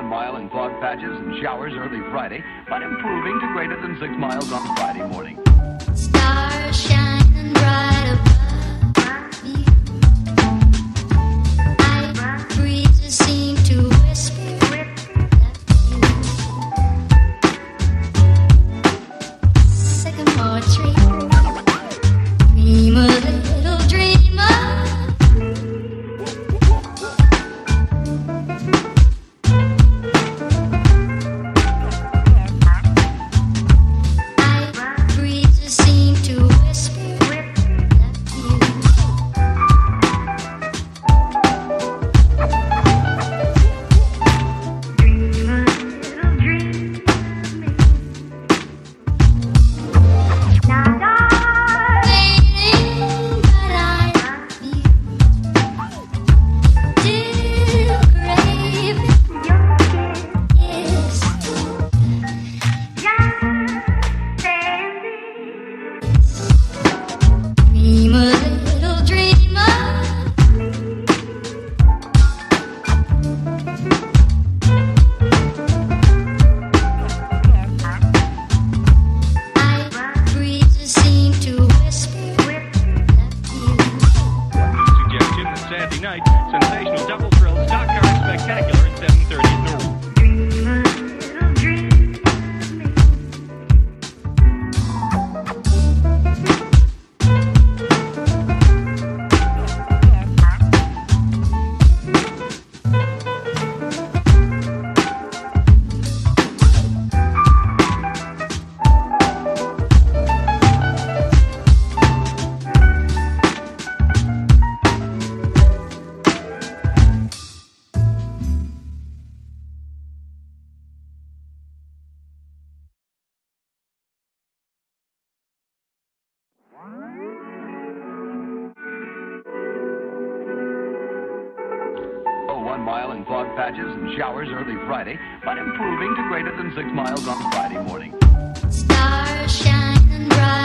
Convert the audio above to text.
mile in fog patches and showers early Friday, but improving to greater than 6 miles on Friday morning. Stars shining bright above me. Night breezes seem to whisper that you. Sycamore tree, dream a little dreamer. Sensational double thrill stock car spectacular at 7:30 at Norwood. Oh, 1 mile in fog patches and showers early Friday, but improving to greater than 6 miles on Friday morning. Stars shining bright.